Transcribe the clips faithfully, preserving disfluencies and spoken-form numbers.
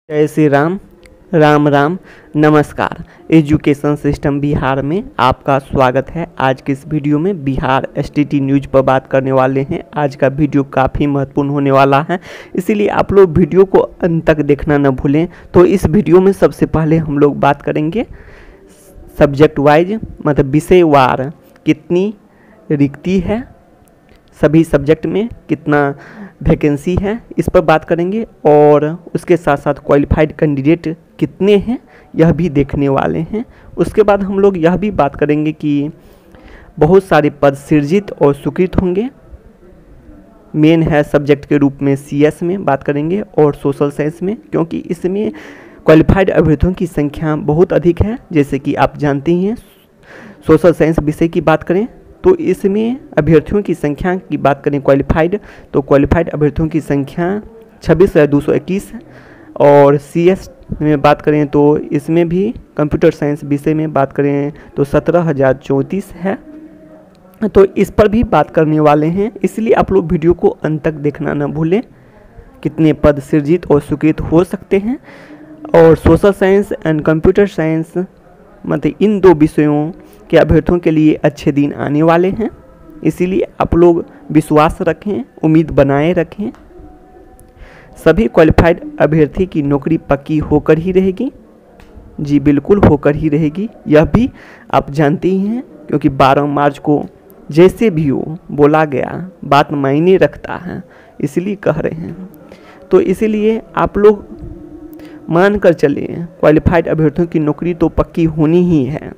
जय श्री राम, राम राम, नमस्कार। Education system Bihar में आपका स्वागत है। आज के इस वीडियो में बिहार एसटीटी न्यूज़ पर बात करने वाले हैं। आज का वीडियो काफ़ी महत्वपूर्ण होने वाला है, इसीलिए आप लोग वीडियो को अंत तक देखना न भूलें। तो इस वीडियो में सबसे पहले हम लोग बात करेंगे सब्जेक्ट वाइज, मतलब विषयवार कितनी रिक्ति है, सभी सब्जेक्ट में कितना वैकेंसी है, इस पर बात करेंगे। और उसके साथ साथ क्वालिफाइड कैंडिडेट कितने हैं यह भी देखने वाले हैं। उसके बाद हम लोग यह भी बात करेंगे कि बहुत सारे पद सृजित और स्वीकृत होंगे। मेन है सब्जेक्ट के रूप में सीएस में बात करेंगे और सोशल साइंस में, क्योंकि इसमें क्वालिफाइड अभ्यर्थियों की संख्या बहुत अधिक है। जैसे कि आप जानते ही हैं, सोशल साइंस विषय की बात करें तो इसमें अभ्यर्थियों की संख्या की बात करें क्वालिफाइड, तो क्वालिफाइड अभ्यर्थियों की संख्या छब्बीस हज़ार दो सौ इक्कीस है। और सीएस में बात करें तो इसमें भी कंप्यूटर साइंस विषय में बात करें तो सत्रह हज़ार चौंतीस है। तो इस पर भी बात करने वाले हैं, इसलिए आप लोग वीडियो को अंत तक देखना न भूलें। कितने पद सृजित और स्वीकृत हो सकते हैं, और social science and computer science मतलब इन दो विषयों के अभ्यर्थियों के लिए अच्छे दिन आने वाले हैं। इसीलिए आप लोग विश्वास रखें, उम्मीद बनाए रखें। सभी क्वालिफाइड अभ्यर्थी की नौकरी पक्की होकर ही रहेगी। जी बिल्कुल होकर ही रहेगी, यह भी आप जानते ही हैं, क्योंकि बारह मार्च को जैसे भी हो बोला गया, बात मायने रखता है, इसलिए कह रहे हैं। तो इसीलिए आप लोग मान कर चलिए, क्वालिफाइड अभ्यर्थियों की नौकरी तो पक्की होनी ही है।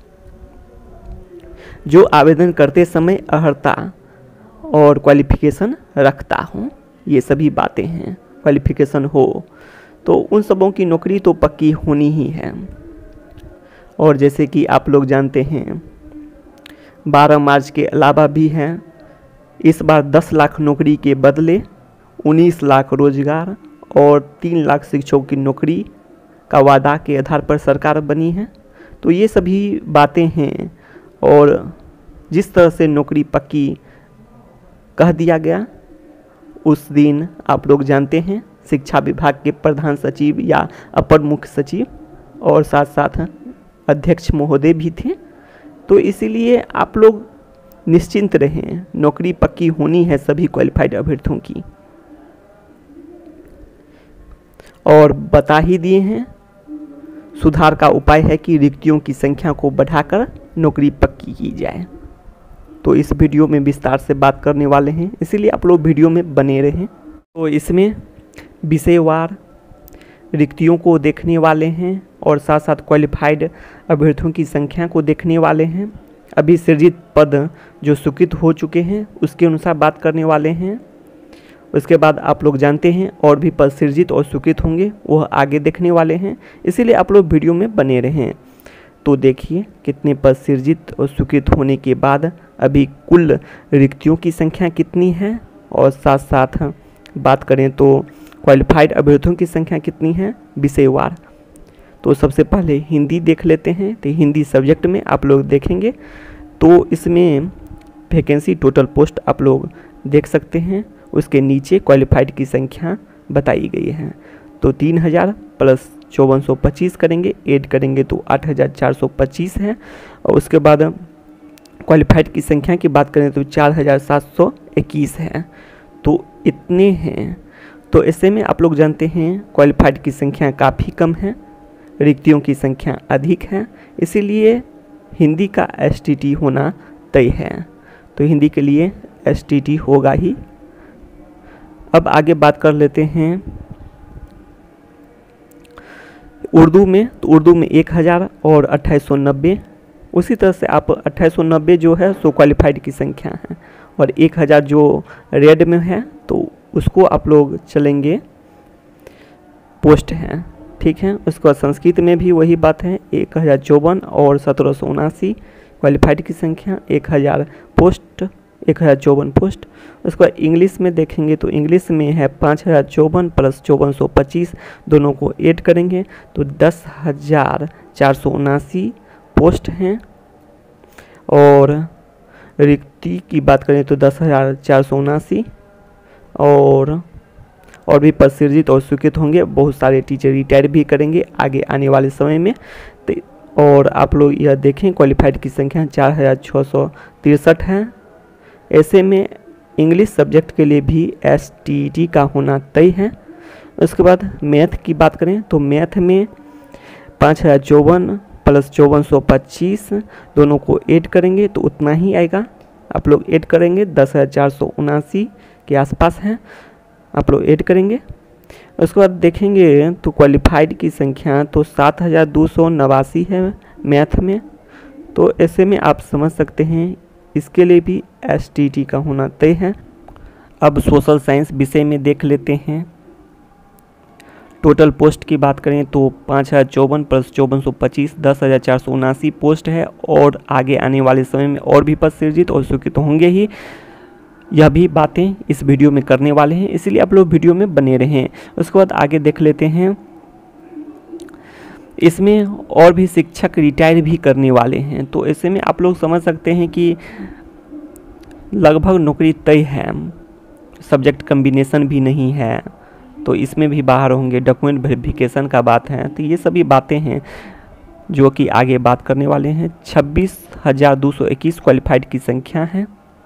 जो आवेदन करते समय अर्हता और क्वालिफिकेशन रखता हो, ये सभी बातें हैं, क्वालिफिकेशन हो तो उन सबों की नौकरी तो पक्की होनी ही है। और जैसे कि आप लोग जानते हैं, बारह मार्च के अलावा भी हैं, इस बार दस लाख नौकरी के बदले उन्नीस लाख रोजगार और तीन लाख शिक्षकों की नौकरी का वादा के आधार पर सरकार बनी है। तो ये सभी बातें हैं, और जिस तरह से नौकरी पक्की कह दिया गया, उस दिन आप लोग जानते हैं शिक्षा विभाग के प्रधान सचिव या अपर मुख्य सचिव और साथ साथ अध्यक्ष महोदय भी थे। तो इसीलिए आप लोग निश्चिंत रहें, नौकरी पक्की होनी है सभी क्वालिफाइड अभ्यर्थियों की। और बता ही दिए हैं, सुधार का उपाय है कि रिक्तियों की संख्या को बढ़ाकर नौकरी पक्की की जाए। तो इस वीडियो में विस्तार से बात करने वाले हैं, इसीलिए आप लोग वीडियो में बने रहें। तो इसमें विषयवार रिक्तियों को देखने वाले हैं और साथ साथ क्वालिफाइड अभ्यर्थियों की संख्या को देखने वाले हैं। अभी सृजित पद जो स्वीकृत हो चुके हैं उसके अनुसार बात करने वाले हैं। उसके बाद आप लोग जानते हैं और भी पद सृजित और स्वीकृत होंगे, वह आगे देखने वाले हैं, इसीलिए आप लोग वीडियो में बने रहें। तो देखिए कितने पद सृजित और स्वीकृत होने के बाद अभी कुल रिक्तियों की संख्या कितनी है, और साथ साथ बात करें तो क्वालिफाइड अभ्यर्थियों की संख्या कितनी है विषयवार। तो सबसे पहले हिंदी देख लेते हैं। तो हिंदी सब्जेक्ट में आप लोग देखेंगे तो इसमें वैकेंसी टोटल पोस्ट आप लोग देख सकते हैं, उसके नीचे क्वालिफाइड की संख्या बताई गई है। तो तीन हज़ार प्लस चौवन सौ पच्चीस करेंगे, ऐड करेंगे तो आठ हज़ार चार सौ पच्चीस है। और उसके बाद क्वालिफाइड की संख्या की बात करें तो चार हज़ार सात सौ इक्कीस है। तो इतने हैं। तो ऐसे में आप लोग जानते हैं क्वालिफाइड की संख्या काफ़ी कम है, रिक्तियों की संख्या अधिक है, इसीलिए हिंदी का एसटीटी होना तय है। तो हिंदी के लिए एसटीटी होगा ही। अब आगे बात कर लेते हैं उर्दू में। तो उर्दू में एक हज़ार और अट्ठाईस सौ नब्बे, उसी तरह से आप अट्ठाईस सौ नब्बे जो है सो क्वालिफाइड की संख्या है, और एक हज़ार जो रेड में है तो उसको आप लोग चलेंगे पोस्ट हैं, ठीक है। उसके बाद संस्कृत में भी वही बात है, एक हज़ार चौवन और सत्रह सौ उनासी क्वालिफाइड की संख्या, एक हज़ार पोस्ट, एक हज़ार चौवन पोस्ट। उसके बाद इंग्लिश में देखेंगे तो इंग्लिश में है पाँच हज़ार चौवन प्लस चौवन सौ पच्चीस, दोनों को ऐड करेंगे तो दस हज़ार चार सौ उनासी पोस्ट हैं। और रिक्ति की बात करें तो दस हज़ार चार सौ उनासी, और और भी पद सृजित और स्वीकृत होंगे। बहुत सारे टीचर रिटायर भी करेंगे आगे आने वाले समय में। तो और आप लोग यह देखें क्वालिफाइड की संख्या चार हज़ार छः सौ तिरसठ है। ऐसे में इंग्लिश सब्जेक्ट के लिए भी एस टी टी का होना तय है। उसके बाद मैथ की बात करें तो मैथ में पाँच हज़ार चौवन प्लस चौवन सौ पच्चीस दोनों को ऐड करेंगे तो उतना ही आएगा। आप लोग ऐड करेंगे दस हज़ार चार सौ उनासी के आसपास है, आप लोग ऐड करेंगे। उसके बाद देखेंगे तो क्वालिफाइड की संख्या तो सात हज़ार दो सौ नवासी है मैथ में। तो ऐसे में आप समझ सकते हैं इसके लिए भी एस टी टी का होना तय है। अब सोशल साइंस विषय में देख लेते हैं। टोटल पोस्ट की बात करें तो पाँच हज़ार चौवन प्लस चौवन सौ पच्चीस दस हज़ार चार सौ उनासी पोस्ट है और आगे आने वाले समय में और भी पद सृजित और स्वीकृत होंगे ही। यह भी बातें इस वीडियो में करने वाले हैं, इसलिए आप लोग वीडियो में बने रहें। उसके बाद आगे देख लेते हैं। इसमें और भी शिक्षक रिटायर भी करने वाले हैं, तो ऐसे में आप लोग समझ सकते हैं कि लगभग नौकरी तय है। सब्जेक्ट कम्बिनेशन भी नहीं है तो इसमें भी बाहर होंगे। डॉक्यूमेंट वेरिफिकेशन का बात है, तो ये सभी बातें हैं जो कि आगे बात करने वाले हैं। छब्बीस हज़ार दो सौ इक्कीस क्वालिफाइड की संख्या है।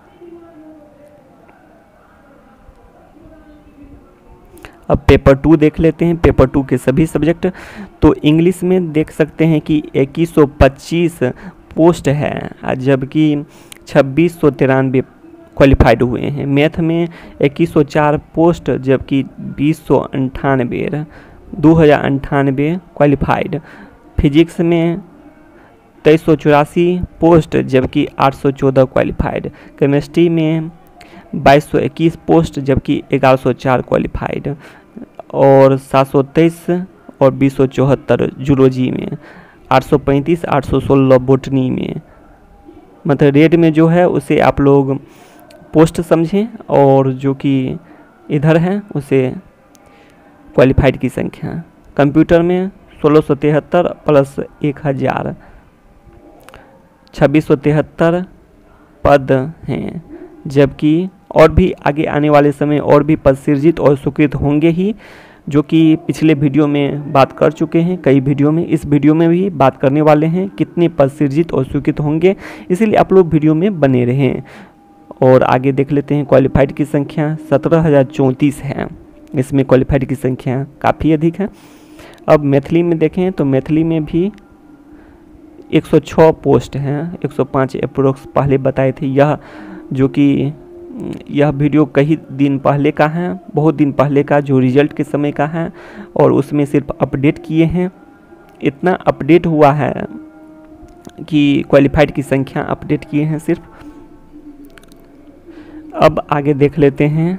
अब पेपर टू देख लेते हैं। पेपर टू के सभी सब्जेक्ट तो इंग्लिश में देख सकते हैं कि इक्कीस सौ पच्चीस पोस्ट है, जबकि छब्बीस सौ तिरानवे क्वालिफाइड हुए हैं। मैथ में इक्कीस सौ चार पोस्ट जबकि बीस सौ अंठानवे दो हज़ार अंठानवे क्वालिफाइड। फिजिक्स में तेईस सौ चौरासी पोस्ट जबकि आठ सौ चौदह क्वालिफाइड। केमिस्ट्री में बाईस सौ इक्कीस पोस्ट जबकि ग्यारह सौ चार क्वालिफाइड और सात सौ तेईस और बीस सौ चौहत्तर जूलॉजी में। आठ सौ पैंतीस आठ सौ सोलह बोटनी में। मतलब रेड में जो है उसे आप लोग पोस्ट समझें और जो कि इधर है उसे क्वालिफाइड की संख्या। कंप्यूटर में सोलह सौ तिहत्तर प्लस एक हज़ार छब्बीस सौ तिहत्तर पद हैं, जबकि और भी आगे आने वाले समय और भी पद सृजित और स्वीकृत होंगे ही, जो कि पिछले वीडियो में बात कर चुके हैं। कई वीडियो में इस वीडियो में भी बात करने वाले हैं कितने पद सृजित और स्वीकृत होंगे, इसीलिए आप लोग वीडियो में बने रहें। और आगे देख लेते हैं। क्वालिफाइड की संख्या सत्रह हज़ार चौंतीस है। इसमें क्वालिफाइड की संख्या काफ़ी अधिक है। अब मैथिली में देखें तो मैथिली में भी एक सौ छह पोस्ट हैं, एक सौ पाँच अप्रोक्स पहले बताए थे। यह जो कि यह वीडियो कई दिन पहले का है, बहुत दिन पहले का, जो रिजल्ट के समय का है और उसमें सिर्फ अपडेट किए हैं। इतना अपडेट हुआ है कि क्वालिफाइड की संख्या अपडेट किए हैं सिर्फ। अब आगे देख लेते हैं।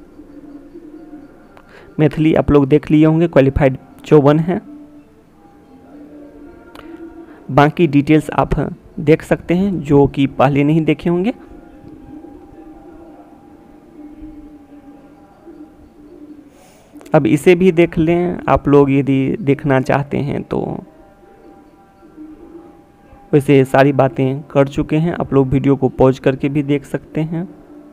मैथिली आप लोग देख लिए होंगे, क्वालिफाइड चौवन है। बाकी डिटेल्स आप देख सकते हैं जो कि पहले नहीं देखे होंगे। अब इसे भी देख लें आप लोग यदि देखना चाहते हैं तो। वैसे सारी बातें कर चुके हैं, आप लोग वीडियो को पॉज करके भी देख सकते हैं।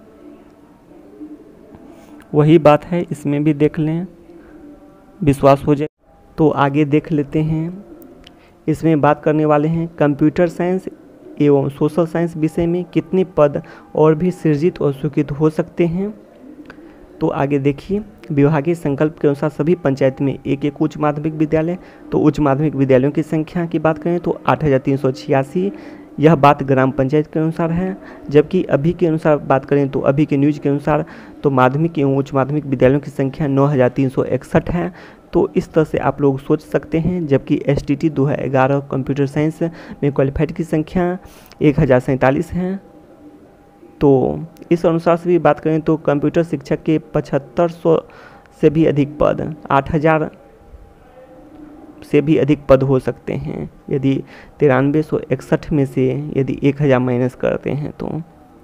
वही बात है, इसमें भी देख लें, विश्वास हो जाए। तो आगे देख लेते हैं। इसमें बात करने वाले हैं कंप्यूटर साइंस एवं सोशल साइंस विषय में कितने पद और भी सृजित और स्वीकृत हो सकते हैं। तो आगे देखिए। विभागीय संकल्प के अनुसार सभी पंचायत में एक एक उच्च माध्यमिक विद्यालय। तो उच्च माध्यमिक विद्यालयों की संख्या की बात करें तो आठ हज़ार तीन सौ छियासी। यह बात ग्राम पंचायत के अनुसार है, जबकि अभी के अनुसार बात करें तो अभी के न्यूज के अनुसार तो माध्यमिक एवं उच्च माध्यमिक विद्यालयों की संख्या नौ हज़ार तीन सौ इकसठ है। तो इस तरह से आप लोग सोच सकते हैं। जबकि एस टी टी दो हज़ार ग्यारह कंप्यूटर साइंस में क्वालिफाइड की संख्या एक हज़ार सैंतालीस है। तो इस अनुसार से भी बात करें तो कंप्यूटर शिक्षक के पचहत्तर सौ से भी अधिक पद, आठ हज़ार से भी अधिक पद हो सकते हैं यदि तिरानवे सौ इकसठ में से यदि एक हज़ार माइनस करते हैं तो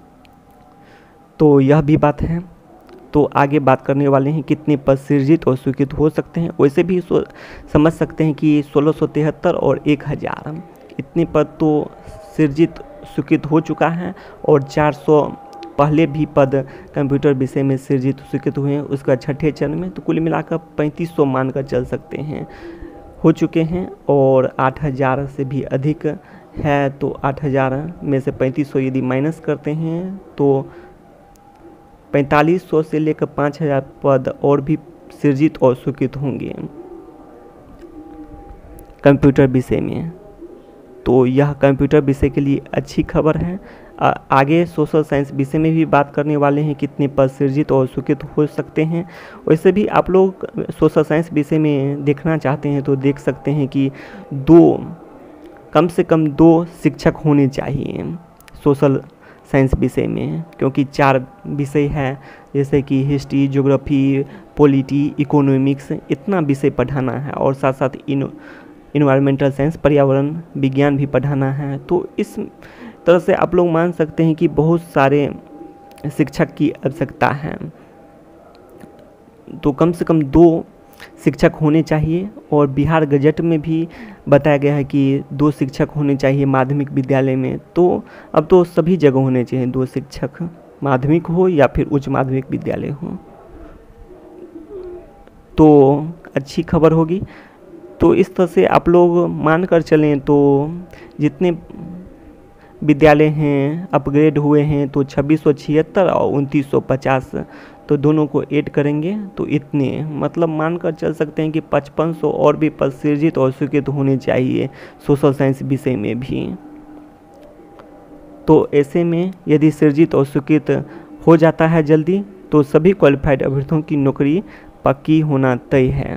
तो यह भी बात है। तो आगे बात करने वाले हैं कितने पद सृजित और स्वीकृत हो सकते हैं। वैसे भी समझ सकते हैं कि सोलह सौ तिहत्तर और एक हज़ार इतने पद तो सृजित स्वीकृत हो चुका है और चार सौ पहले भी पद कंप्यूटर विषय में सृजित स्वीकृत हुए हैं, उसका छठे चरण में, तो कुल मिलाकर पैंतीस सौ मानकर चल सकते हैं हो चुके हैं। और आठ हज़ार से भी अधिक है, तो आठ हज़ार में से पैंतीस सौ यदि माइनस करते हैं तो पैंतालीस सौ से लेकर पाँच हज़ार पद और भी सृजित और स्वीकृत होंगे कंप्यूटर विषय में। तो यह कंप्यूटर विषय के लिए अच्छी खबर है। आ, आगे सोशल साइंस विषय में भी बात करने वाले हैं कितने पद सृजित और स्वीकृत हो सकते हैं। वैसे भी आप लोग सोशल साइंस विषय में देखना चाहते हैं तो देख सकते हैं कि दो कम से कम दो शिक्षक होने चाहिए सोशल साइंस विषय में, क्योंकि चार विषय है जैसे कि हिस्ट्री, ज्योग्राफी, पॉलिटी, इकोनॉमिक्स, इतना विषय पढ़ाना है और साथ साथ इन इन्वायरमेंटल साइंस, पर्यावरण विज्ञान भी पढ़ाना है। तो इस तरह से आप लोग मान सकते हैं कि बहुत सारे शिक्षक की आवश्यकता है, तो कम से कम दो शिक्षक होने चाहिए। और बिहार गजट में भी बताया गया है कि दो शिक्षक होने चाहिए माध्यमिक विद्यालय में। तो अब तो सभी जगह होने चाहिए दो शिक्षक, माध्यमिक हो या फिर उच्च माध्यमिक विद्यालय हो, तो अच्छी खबर होगी। तो इस तरह से आप लोग मान कर चलें तो जितने विद्यालय हैं अपग्रेड हुए हैं तो छब्बीस सौ छिहत्तर और उनतीस सौ पचास, तो दोनों को ऐड करेंगे तो इतने, मतलब मान कर चल सकते हैं कि पचपन सौ और भी पद सृजित और स्वीकृत होने चाहिए सोशल साइंस विषय में भी। तो ऐसे में यदि सृजित और स्वीकृत हो जाता है जल्दी तो सभी क्वालिफाइड अभ्यर्थियों की नौकरी पक्की होना तय है।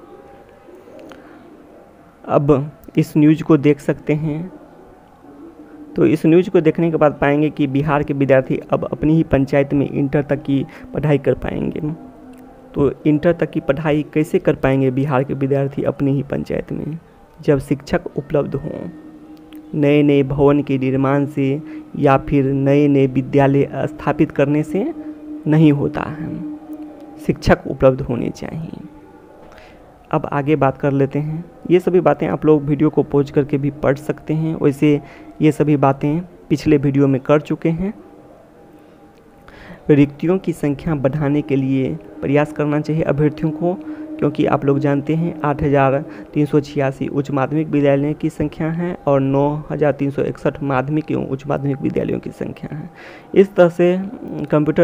अब इस न्यूज़ को देख सकते हैं, तो इस न्यूज़ को देखने के बाद पाएंगे कि बिहार के विद्यार्थी अब अपनी ही पंचायत में इंटर तक की पढ़ाई कर पाएंगे। तो इंटर तक की पढ़ाई कैसे कर पाएंगे बिहार के विद्यार्थी अपनी ही पंचायत में, जब शिक्षक उपलब्ध हों। नए नए भवन के निर्माण से या फिर नए नए विद्यालय स्थापित करने से नहीं होता है, शिक्षक उपलब्ध होने चाहिए। अब आगे बात कर लेते हैं। ये सभी बातें आप लोग वीडियो को पॉज करके भी पढ़ सकते हैं, वैसे ये सभी बातें पिछले वीडियो में कर चुके हैं। रिक्तियों की संख्या बढ़ाने के लिए प्रयास करना चाहिए अभ्यर्थियों को, क्योंकि आप लोग जानते हैं आठ हज़ार तीन सौ छियासी उच्च माध्यमिक विद्यालयों की संख्या है और नौ हज़ार तीन सौ इकसठ माध्यमिक एवं उच्च माध्यमिक विद्यालयों की संख्या है। इस तरह से कंप्यूटर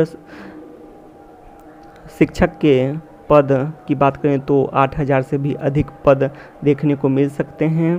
शिक्षक के पद की बात करें तो आठ हज़ार से भी अधिक पद देखने को मिल सकते हैं।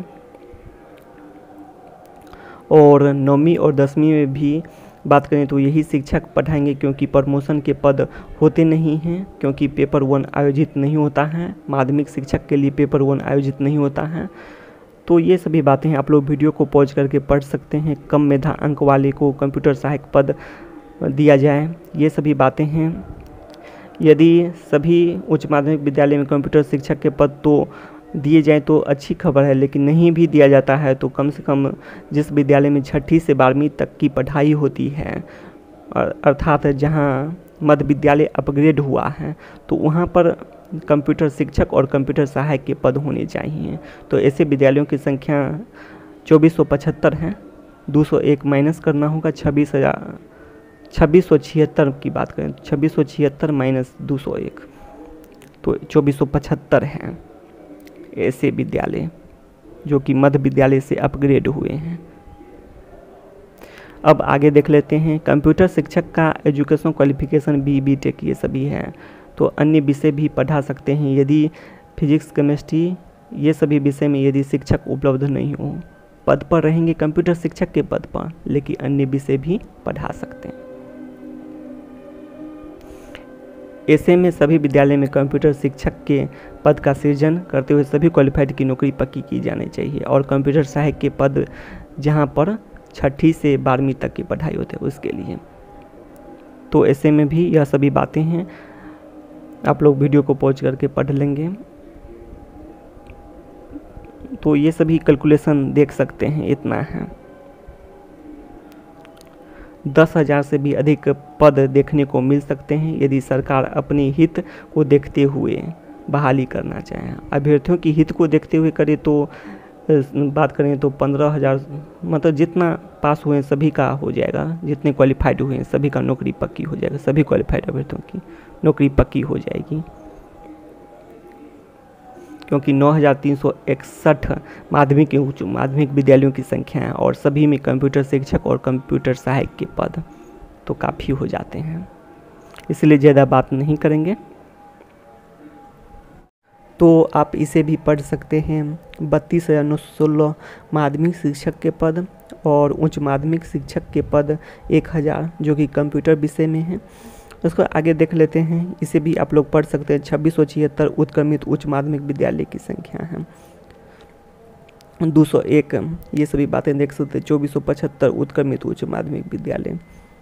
और नौवीं और दसवीं में भी बात करें तो यही शिक्षक पढ़ाएंगे, क्योंकि प्रमोशन के पद होते नहीं हैं, क्योंकि पेपर वन आयोजित नहीं होता है, माध्यमिक शिक्षक के लिए पेपर वन आयोजित नहीं होता है। तो ये सभी बातें आप लोग वीडियो को पॉज करके पढ़ सकते हैं। कम मेधा अंक वाले को कंप्यूटर सहायक पद दिया जाए, ये सभी बातें हैं। यदि सभी उच्च माध्यमिक विद्यालय में कंप्यूटर शिक्षक के पद तो दिए जाएं तो अच्छी खबर है, लेकिन नहीं भी दिया जाता है तो कम से कम जिस विद्यालय में छठी से बारहवीं तक की पढ़ाई होती है, अर्थात जहां मध्य विद्यालय अपग्रेड हुआ है, तो वहां पर कंप्यूटर शिक्षक और कंप्यूटर सहायक के पद होने चाहिए। तो ऐसे विद्यालयों की संख्या चौबीस सौ पचहत्तर है, दो सौ एक माइनस करना होगा, छब्बीस हज़ार छब्बीस सौ छिहत्तर की बात करें तो छब्बीस सौ छिहत्तर माइनस दो सौ एक, तो चौबीस सौ पचहत्तर हैं ऐसे विद्यालय जो कि मध्य विद्यालय से अपग्रेड हुए हैं। अब आगे देख लेते हैं। कंप्यूटर शिक्षक का education qualification B B tech ये सभी है, तो अन्य विषय भी पढ़ा सकते हैं। यदि फिजिक्स, केमिस्ट्री ये सभी विषय में यदि शिक्षक उपलब्ध नहीं हो, पद पर रहेंगे कंप्यूटर शिक्षक के पद पर, लेकिन अन्य विषय भी पढ़ा सकते हैं। ऐसे में सभी विद्यालय में कंप्यूटर शिक्षक के पद का सृजन करते हुए सभी क्वालिफाइड की नौकरी पक्की की जानी चाहिए। और कंप्यूटर सहायक के पद जहां पर छठी से बारहवीं तक की पढ़ाई होती है उसके लिए, तो ऐसे में भी यह सभी बातें हैं, आप लोग वीडियो को पॉज करके पढ़ लेंगे। तो ये सभी कैलकुलेशन देख सकते हैं, इतना है। दस हज़ार से भी अधिक पद देखने को मिल सकते हैं यदि सरकार अपने हित को देखते हुए बहाली करना चाहे। अभ्यर्थियों की हित को देखते हुए करे तो बात करें तो पंद्रह हज़ार, मतलब जितना पास हुए हैं सभी का हो जाएगा, जितने क्वालिफाइड हुए हैं सभी का नौकरी पक्की हो जाएगा, सभी क्वालिफाइड अभ्यर्थियों की नौकरी पक्की हो जाएगी। क्योंकि नौ हज़ार तीन सौ इकसठ माध्यमिक एवं उच्च माध्यमिक विद्यालयों की संख्या है और सभी में कंप्यूटर शिक्षक और कंप्यूटर सहायक के पद तो काफ़ी हो जाते हैं, इसलिए ज़्यादा बात नहीं करेंगे। तो आप इसे भी पढ़ सकते हैं। बत्तीस हज़ार नौ सौ सोलह माध्यमिक शिक्षक के पद और उच्च माध्यमिक शिक्षक के पद एक हज़ार जो कि कंप्यूटर विषय में है। उसको आगे देख लेते हैं, इसे भी आप लोग पढ़ सकते हैं। छब्बीस सौ छिहत्तर उत्क्रमित उच्च माध्यमिक विद्यालय की संख्या है, दो सौ एक ये सभी बातें देख सकते हैं। चौबीस सौ पचहत्तर उत्क्रमित उच्च माध्यमिक विद्यालय,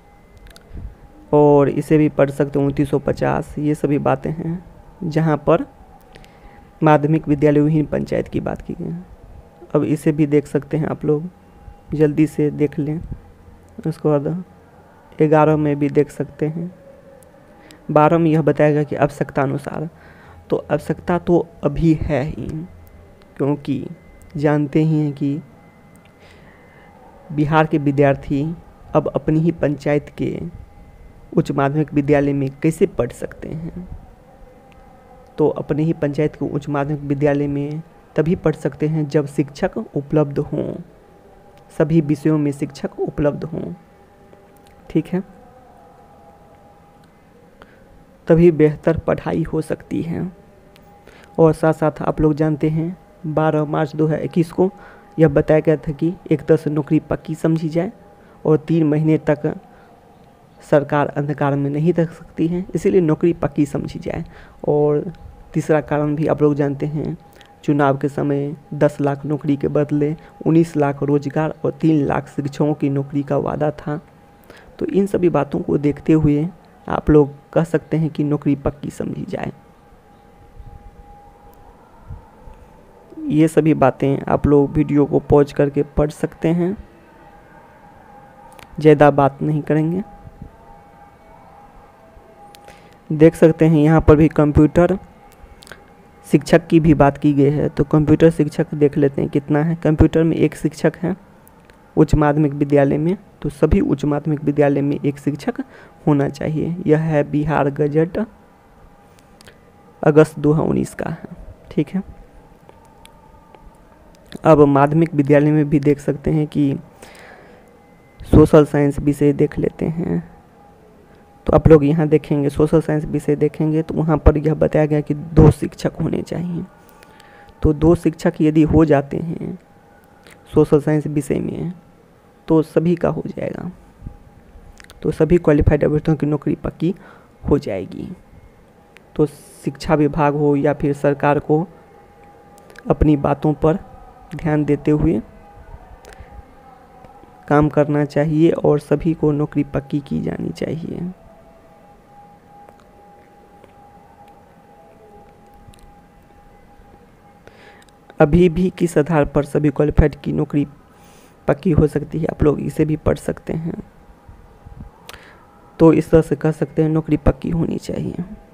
और इसे भी पढ़ सकते हैं। उनतीस सौ पचास ये सभी बातें हैं जहाँ पर माध्यमिक विद्यालय विहीन पंचायत की बात की गई है। अब इसे भी देख सकते हैं आप लोग, जल्दी से देख लें। उसके बाद ग्यारह में भी देख सकते हैं। बारह में यह बताएगा कि आवश्यकता अनुसार, तो आवश्यकता तो अभी है ही, क्योंकि जानते ही हैं कि बिहार के विद्यार्थी अब अपनी ही पंचायत के उच्च माध्यमिक विद्यालय में कैसे पढ़ सकते हैं। तो अपने ही पंचायत के उच्च माध्यमिक विद्यालय में तभी पढ़ सकते हैं जब शिक्षक उपलब्ध हों, सभी विषयों में शिक्षक उपलब्ध हों, ठीक है, तभी बेहतर पढ़ाई हो सकती है। और साथ साथ आप लोग जानते हैं बारह मार्च दो हज़ार इक्कीस को यह बताया गया था कि एक तरह से नौकरी पक्की समझी जाए और तीन महीने तक सरकार अंधकार में नहीं रख सकती है, इसीलिए नौकरी पक्की समझी जाए। और तीसरा कारण भी आप लोग जानते हैं, चुनाव के समय दस लाख नौकरी के बदले उन्नीस लाख रोजगार और तीन लाख शिक्षकों की नौकरी का वादा था। तो इन सभी बातों को देखते हुए आप लोग कह सकते हैं कि नौकरी पक्की समझी जाए। ये सभी बातें आप लोग वीडियो को पॉज करके पढ़ सकते हैं, ज़्यादा बात नहीं करेंगे। देख सकते हैं यहाँ पर भी कंप्यूटर शिक्षक की भी बात की गई है। तो कंप्यूटर शिक्षक देख लेते हैं कितना है। कंप्यूटर में एक शिक्षक है उच्च माध्यमिक विद्यालय में, तो सभी उच्च माध्यमिक विद्यालय में एक शिक्षक होना चाहिए। यह है बिहार गजट अगस्त दो हज़ार उन्नीस का है, ठीक है। अब माध्यमिक विद्यालय में भी देख सकते हैं कि सोशल साइंस विषय देख लेते हैं। तो आप लोग यहाँ देखेंगे सोशल साइंस विषय देखेंगे तो वहाँ पर यह बताया गया कि दो शिक्षक होने चाहिए। तो दो शिक्षक यदि हो जाते हैं सोशल साइंस विषय में तो सभी का हो जाएगा, तो सभी क्वालिफाइड अभ्यर्थियों की नौकरी पक्की हो जाएगी। तो शिक्षा विभाग हो या फिर सरकार को अपनी बातों पर ध्यान देते हुए काम करना चाहिए और सभी को नौकरी पक्की की जानी चाहिए। अभी भी किस आधार पर सभी क्वालिफाइड की नौकरी पक्की हो सकती है, आप लोग इसे भी पढ़ सकते हैं। तो इस तरह से कह सकते हैं नौकरी पक्की होनी चाहिए।